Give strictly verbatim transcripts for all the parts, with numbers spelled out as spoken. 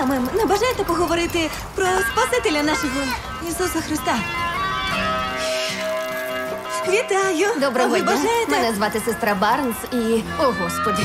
мем, не бажаєте поговорити про Спасителя нашого Ісуса Христа? Вітаю! Доброго Ви дня. бажаєте? Мене звати сестра Барнс і... О, Господи.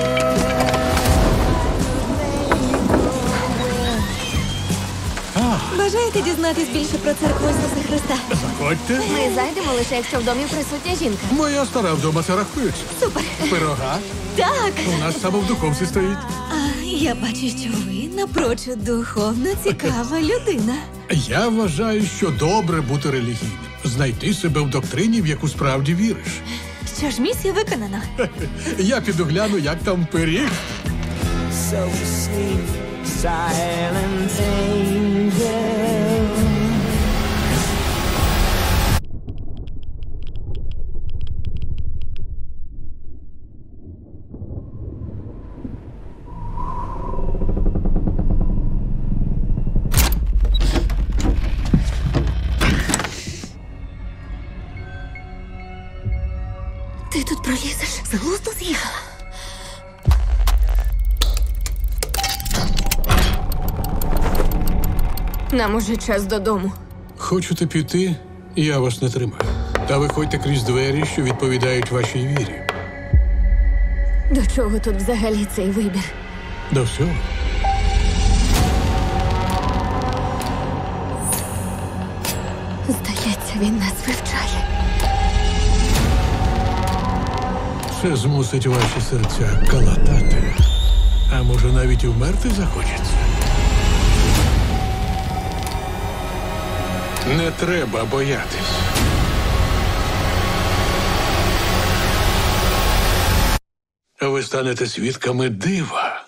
Бажаєте дізнатись більше про церкву Ісуса Христа? Заходьте. Ми зайдемо лише, якщо в домі присутня жінка. Моя стара вдома це рахується. Супер! Пирога. Так! У нас саме в духовці стоїть. А я бачу, що ви напрочуд духовно цікава людина. Я вважаю, що добре бути релігійним. Знайти себе в доктрині, в яку справді віриш. Що ж, місія виконана. Я піду гляну, як там пиріг. So sweet, silent angel. Ти тут пролізеш? З глузду з'їхала. Нам уже час додому. Хочете піти? Я вас не тримаю. Та виходьте крізь двері, що відповідають вашій вірі. До чого тут взагалі цей вибір? До всього. Здається, він нас вивчає. Це змусить ваші серця калатати. А може, навіть і вмерти захочеться? Не треба боятись. Ви станете свідками дива.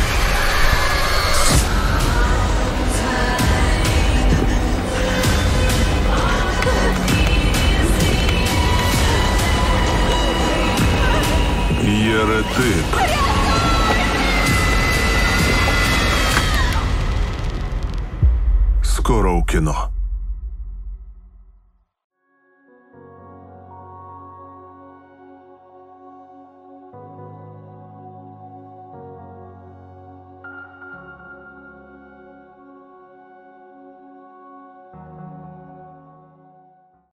Єретик. Скоро у кіно.